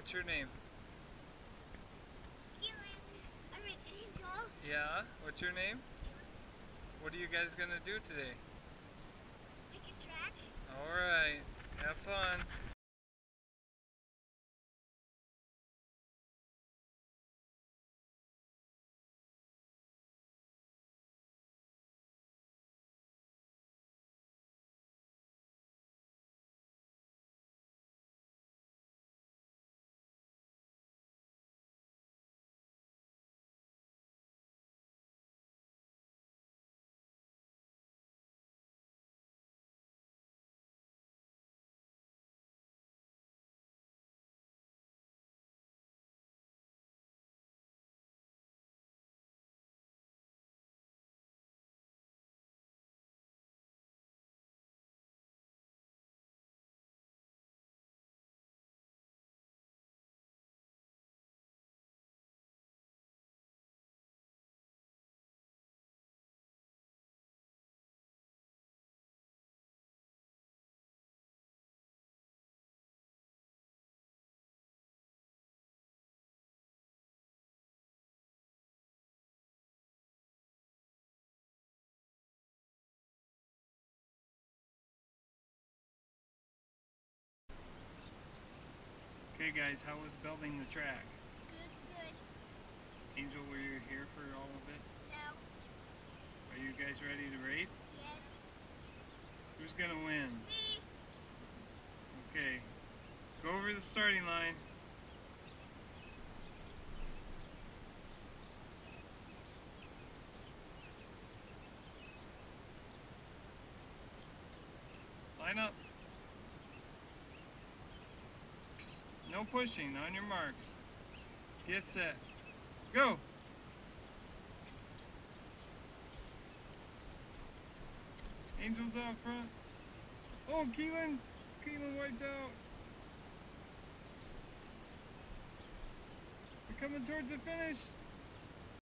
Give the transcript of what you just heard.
What's your name? Angel. Yeah, what's your name? What are you guys gonna do today? Make a track. Alright, have fun. Okay guys, how was building the track? Good. Angel, were you here for all of it? No. Are you guys ready to race? Yes. Who's gonna win? Me. Okay, go over the starting line. Line up. No pushing, on your marks. Get set. Go! Angel's out front. Oh, Keelan wiped out. We're coming towards the finish.